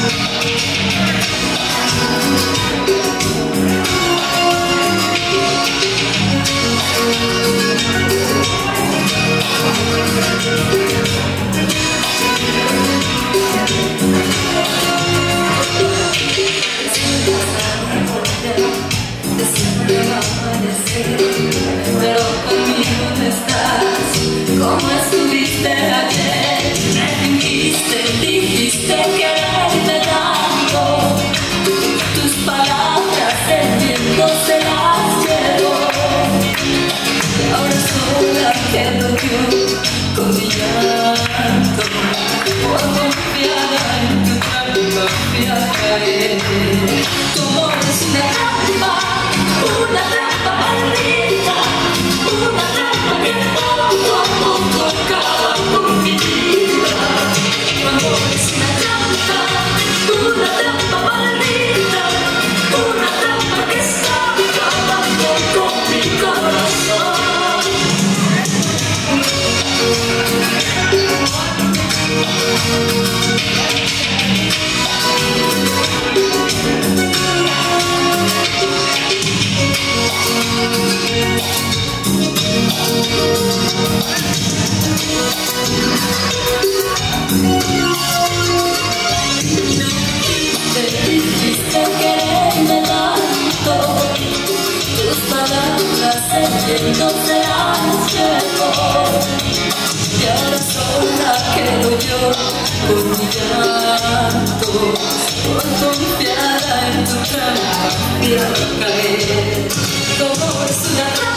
Pero conmigo no estás como estuviste ayer. Me dijiste quererme tanto. Tus palabras el viento se las llevó. Y ahora sola quedo yo con mi llanto, por confiada en tu trampa fui a caer. Tu amor es una trampa maldita, una trampa que poco a poco acaba con mi vida. Tu amor es una trampa maldita, una trampa que está acabando con mi corazón. Dijiste quererme tanto, tus palabras el viento se las llevó. Y ahora sola quedo yo con mi llanto, por confiada en tu trampa fui a caer. Como es una